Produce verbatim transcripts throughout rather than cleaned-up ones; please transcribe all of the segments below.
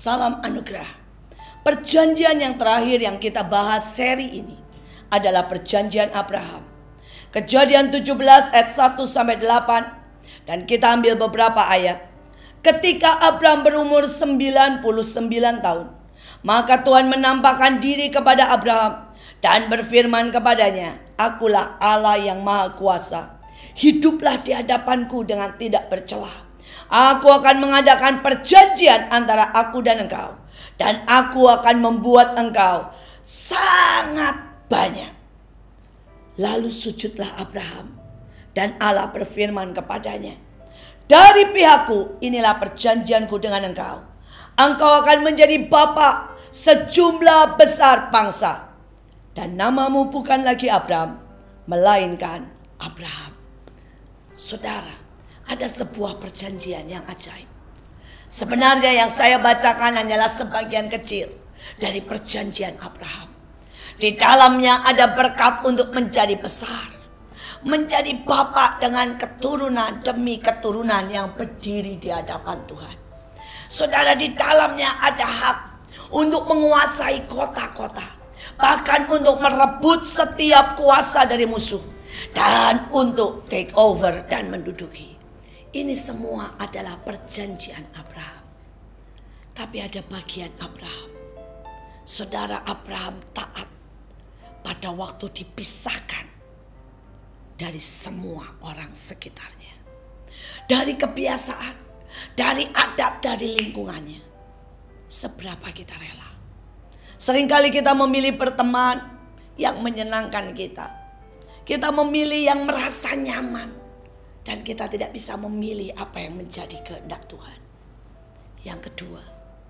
Salam anugerah. Perjanjian yang terakhir yang kita bahas seri ini adalah perjanjian Abraham. Kejadian tujuh belas ayat satu sampai delapan. Dan kita ambil beberapa ayat. Ketika Abraham berumur sembilan puluh sembilan tahun, maka Tuhan menampakkan diri kepada Abraham dan berfirman kepadanya, "Akulah Allah yang Maha Kuasa. Hiduplah di hadapanku dengan tidak bercela. Aku akan mengadakan perjanjian antara aku dan engkau, dan aku akan membuat engkau sangat banyak." Lalu sujudlah Abraham, dan Allah berfirman kepadanya, "Dari pihakku inilah perjanjianku dengan engkau. Engkau akan menjadi bapa sejumlah besar bangsa. Dan namamu bukan lagi Abraham, melainkan Abraham." Saudara, ada sebuah perjanjian yang ajaib. Sebenarnya yang saya bacakan hanyalah sebagian kecil dari perjanjian Abraham. Di dalamnya ada berkat untuk menjadi besar, menjadi bapa dengan keturunan demi keturunan yang berdiri di hadapan Tuhan. Saudara, di dalamnya ada hak untuk menguasai kota-kota, bahkan untuk merebut setiap kuasa dari musuh, dan untuk take over dan menduduki. Ini semua adalah perjanjian Abraham. Tapi ada bagian Abraham. Saudara, Abraham taat pada waktu dipisahkan dari semua orang sekitarnya, dari kebiasaan, dari adat, dari lingkungannya. Seberapa kita rela? Seringkali kita memilih berteman yang menyenangkan kita. Kita memilih yang merasa nyaman. Dan kita tidak bisa memilih apa yang menjadi kehendak Tuhan. Yang kedua,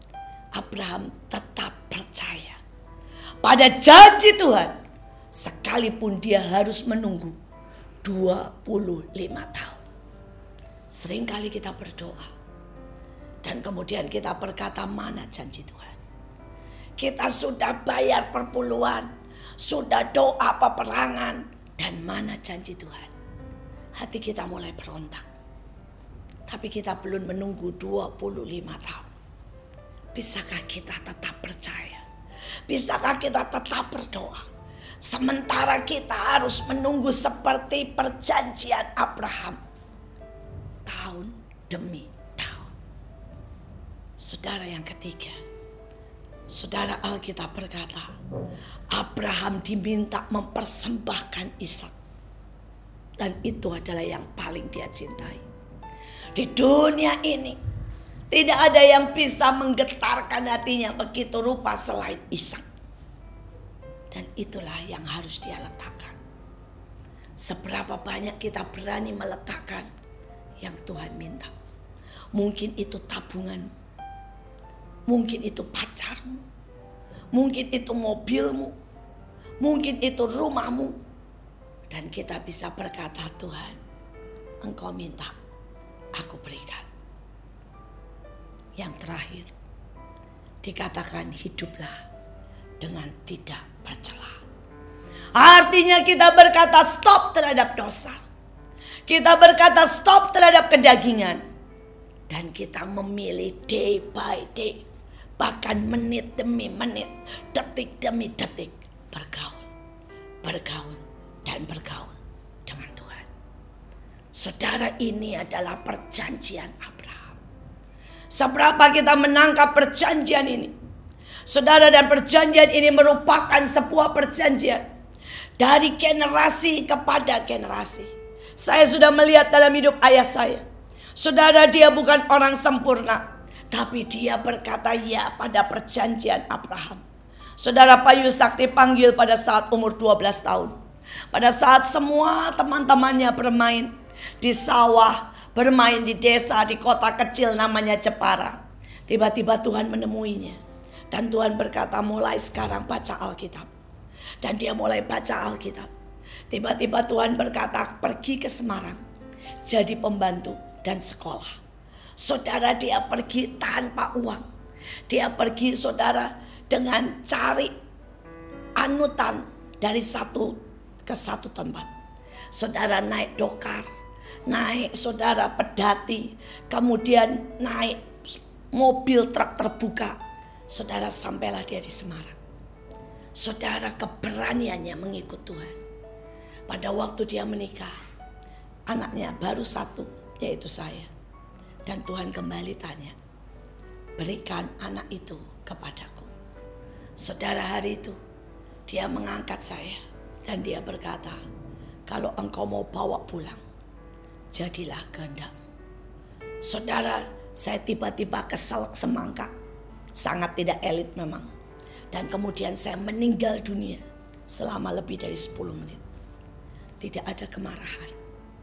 Abraham tetap percaya pada janji Tuhan, sekalipun dia harus menunggu dua puluh lima tahun. Seringkali kita berdoa, dan kemudian kita berkata, mana janji Tuhan? Kita sudah bayar perpuluhan, sudah doa peperangan, dan mana janji Tuhan? Hati kita mulai berontak. Tapi kita belum menunggu dua puluh lima tahun. Bisakah kita tetap percaya? Bisakah kita tetap berdoa? Sementara kita harus menunggu seperti perjanjian Abraham, tahun demi tahun. Saudara, yang ketiga, saudara, Alkitab berkata, Abraham diminta mempersembahkan Ishak. Dan itu adalah yang paling dia cintai. Di dunia ini tidak ada yang bisa menggetarkan hatinya begitu rupa selain Ishak. Dan itulah yang harus dia letakkan. Seberapa banyak kita berani meletakkan yang Tuhan minta. Mungkin itu tabungan, mungkin itu pacarmu, mungkin itu mobilmu, mungkin itu rumahmu. Dan kita bisa berkata, Tuhan, Engkau minta, aku berikan. Yang terakhir, dikatakan hiduplah dengan tidak bercela. Artinya kita berkata stop terhadap dosa. Kita berkata stop terhadap kedagingan. Dan kita memilih day by day, bahkan menit demi menit, detik demi detik, bergaul, bergaul, dan bergaul dengan Tuhan. Saudara, ini adalah perjanjian Abraham. Seberapa kita menangkap perjanjian ini? Saudara, dan perjanjian ini merupakan sebuah perjanjian dari generasi kepada generasi. Saya sudah melihat dalam hidup ayah saya. Saudara, dia bukan orang sempurna, tapi dia berkata ya pada perjanjian Abraham. Saudara, Pak Yusak dipanggil pada saat umur dua belas tahun. Pada saat semua teman-temannya bermain di sawah, bermain di desa, di kota kecil namanya Jepara. Tiba-tiba Tuhan menemuinya. Dan Tuhan berkata, mulai sekarang baca Alkitab. Dan dia mulai baca Alkitab. Tiba-tiba Tuhan berkata, pergi ke Semarang, jadi pembantu dan sekolah. Saudara, dia pergi tanpa uang. Dia pergi, saudara, dengan cari anutan dari satu ke satu tempat. Saudara naik dokar, naik saudara pedati, kemudian naik mobil truk terbuka. Saudara, sampailah dia di Semarang. Saudara, keberaniannya mengikut Tuhan. Pada waktu dia menikah, anaknya baru satu, yaitu saya. Dan Tuhan kembali tanya, berikan anak itu kepadaku. Saudara, hari itu dia mengangkat saya dan dia berkata, kalau engkau mau bawa pulang, jadilah kehendakmu. Saudara, saya tiba-tiba keselak semangka. Sangat tidak elit memang. Dan kemudian saya meninggal dunia selama lebih dari sepuluh menit. Tidak ada kemarahan.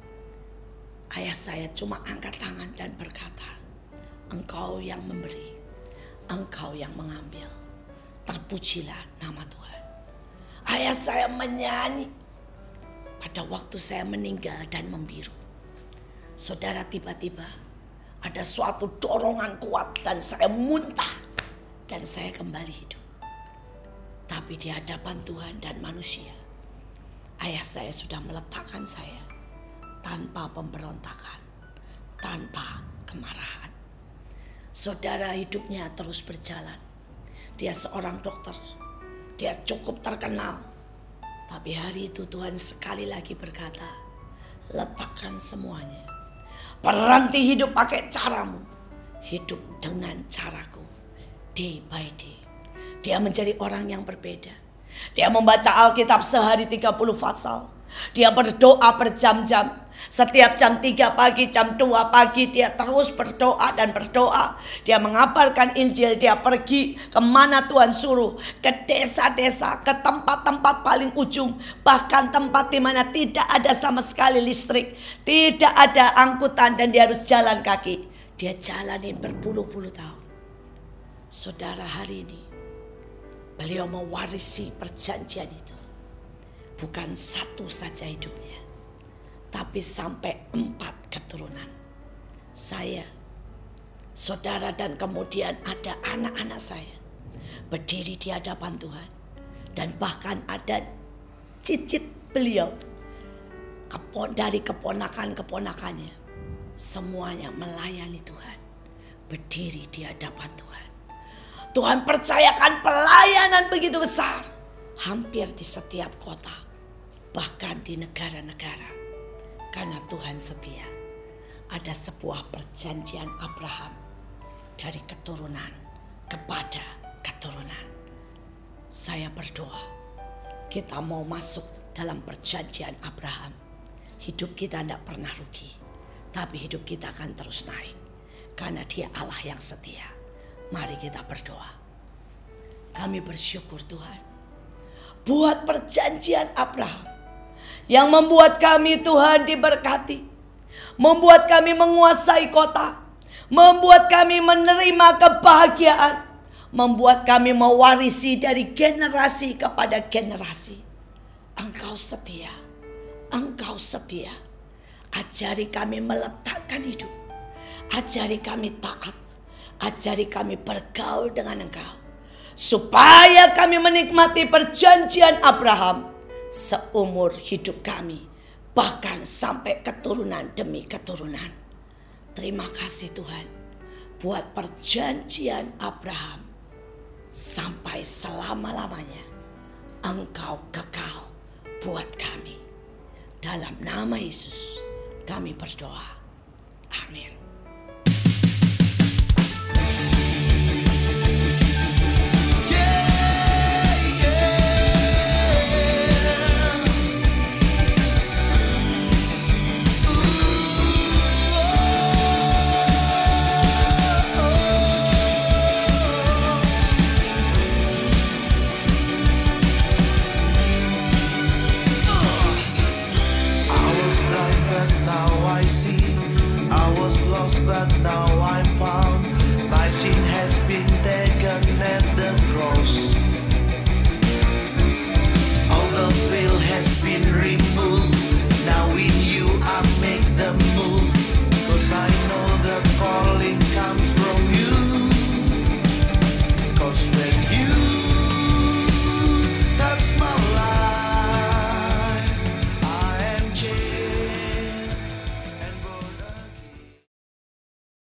Ayah saya cuma angkat tangan dan berkata, engkau yang memberi, engkau yang mengambil. Terpujilah nama Tuhan. Ayah saya menyanyi pada waktu saya meninggal dan membiru. Saudara, tiba-tiba ada suatu dorongan kuat dan saya muntah dan saya kembali hidup. Tapi di hadapan Tuhan dan manusia, ayah saya sudah meletakkan saya tanpa pemberontakan, tanpa kemarahan. Saudara, hidupnya terus berjalan. Dia seorang dokter, dia cukup terkenal. Tapi hari itu Tuhan sekali lagi berkata, letakkan semuanya. Berhenti hidup pakai caramu, hidup dengan caraku, day by day. Dia menjadi orang yang berbeda. Dia membaca Alkitab sehari tiga puluh pasal. Dia berdoa berjam-jam. Setiap jam tiga pagi, jam dua pagi dia terus berdoa dan berdoa. Dia mengabarkan Injil, dia pergi kemana Tuhan suruh. Ke desa-desa, ke tempat-tempat paling ujung. Bahkan tempat di mana tidak ada sama sekali listrik. Tidak ada angkutan dan dia harus jalan kaki. Dia jalanin berpuluh-puluh tahun. Saudara, hari ini beliau mewarisi perjanjian itu. Bukan satu saja hidupnya, tapi sampai empat keturunan. Saya, saudara, dan kemudian ada anak-anak saya berdiri di hadapan Tuhan. Dan bahkan ada cicit beliau dari keponakan-keponakannya. Semuanya melayani Tuhan, berdiri di hadapan Tuhan. Tuhan percayakan pelayanan begitu besar, hampir di setiap kota. Bahkan di negara-negara. Karena Tuhan setia. Ada sebuah perjanjian Abraham. Dari keturunan kepada keturunan. Saya berdoa, kita mau masuk dalam perjanjian Abraham. Hidup kita tidak pernah rugi. Tapi hidup kita akan terus naik. Karena Dia Allah yang setia. Mari kita berdoa. Kami bersyukur Tuhan. Buat perjanjian Abraham. Yang membuat kami Tuhan diberkati. Membuat kami menguasai kota. Membuat kami menerima kebahagiaan. Membuat kami mewarisi dari generasi kepada generasi. Engkau setia. Engkau setia. Ajari kami meletakkan hidup. Ajari kami taat. Ajari kami bergaul dengan Engkau. Supaya kami menikmati perjanjian Abraham. Seumur hidup kami, bahkan sampai keturunan demi keturunan. Terima kasih Tuhan buat perjanjian Abraham. Sampai selama-lamanya Engkau kekal buat kami. Dalam nama Yesus kami berdoa. Amin.